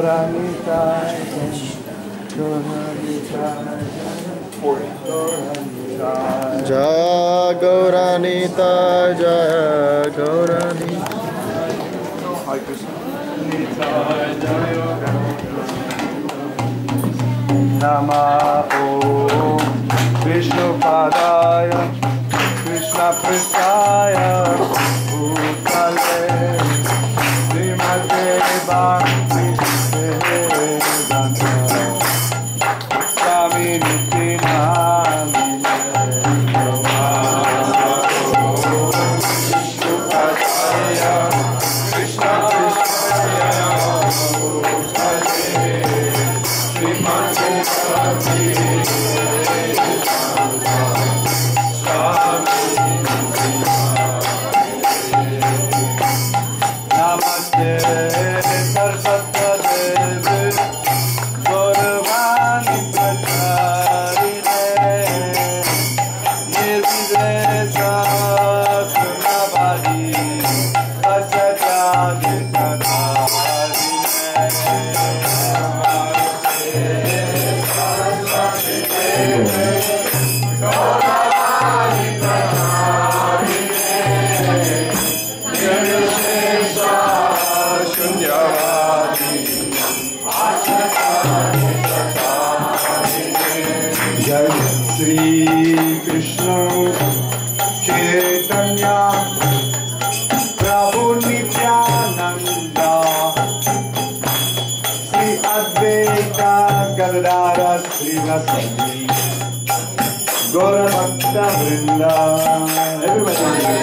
Gauranitai, Jaya Gauranita, Jaya Gauranita. Nama Om Vishnu Padaya Krishna Pristaya Bhutale Srimate Bhakti Vedanta Swami Nityananda Nama Om Vishnu Padaya Krishna Pristaya Bhutale Srimate Namaste Saraswati Devi Gauravani Pracharine Nirvishesha Sunavadi Asajadi Jai Shri Krishna Chaitanya Prabhu Nityananda Sri Advaita Gadadara Srivasadi Gaura Bhakta Vrinda. Everybody.